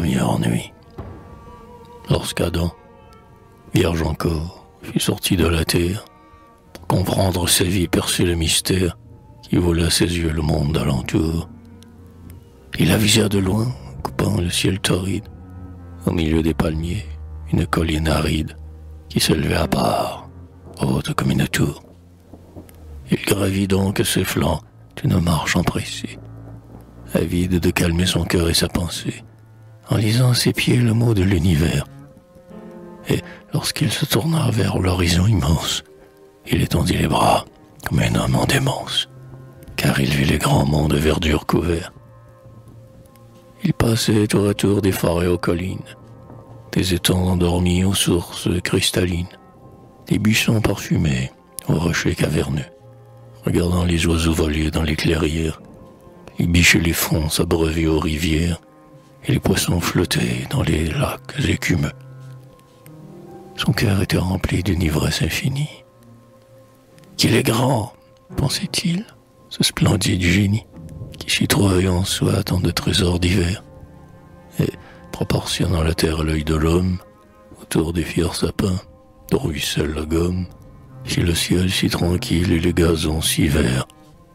première nuit. Lorsqu'Adam, vierge encore, fut sorti de la terre, pour comprendre sa vie et percer le mystère qui volait à ses yeux le monde d'alentour, il avisa de loin, coupant le ciel torride, au milieu des palmiers, une colline aride qui s'élevait à part, haute comme une tour. Il gravit donc ses flancs d'une marche empressée, avide de calmer son cœur et sa pensée, en lisant à ses pieds le mot de l'univers. Et lorsqu'il se tourna vers l'horizon immense, il étendit les bras comme un homme en démence, car il vit les grands monts de verdure couverts. Il passait tour à tour des forêts aux collines, des étangs endormis aux sources cristallines, des buissons parfumés aux rochers caverneux, regardant les oiseaux voler dans les clairières, les biches et les fonds s'abreuver aux rivières, et les poissons flottaient dans les lacs écumeux. Son cœur était rempli d'une ivresse infinie. Qu'il est grand, pensait-il, ce splendide génie, qui s'y trouvait en soi tant de trésors divers, et proportionnant la terre à l'œil de l'homme, autour des fiers sapins, dont ruisselle la gomme, si le ciel si tranquille et les gazons si verts.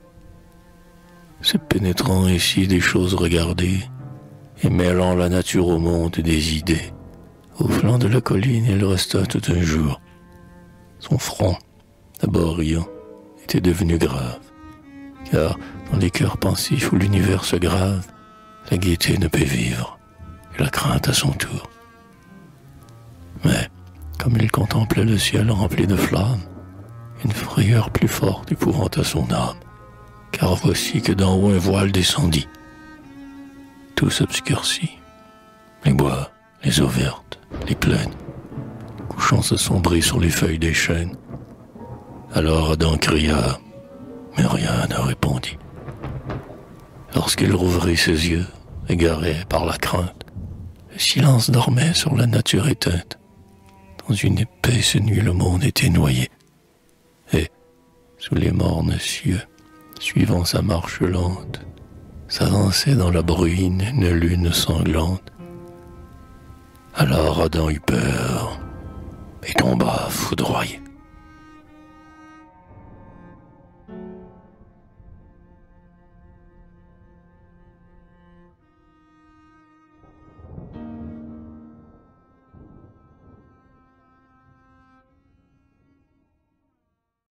Se pénétrant ainsi des choses regardées, et mêlant la nature au monde des idées, au flanc de la colline il resta tout un jour. Son front, d'abord riant, était devenu grave, car dans les cœurs pensifs où l'univers se grave, la gaieté ne peut vivre, et la crainte à son tour. Mais, comme il contemplait le ciel rempli de flammes, une frayeur plus forte épouvanta son âme, car voici que d'en haut un voile descendit. Tout s'obscurcit, les bois, les eaux vertes, les plaines, couchant s'assombrit sur les feuilles des chênes. Alors Adam cria, mais rien ne répondit. Lorsqu'il rouvrit ses yeux, égaré par la crainte, le silence dormait sur la nature éteinte. Dans une épaisse nuit, le monde était noyé. Et, sous les mornes cieux, suivant sa marche lente, s'avançait dans la bruine une lune sanglante. Alors Adam eut peur et tomba foudroyé.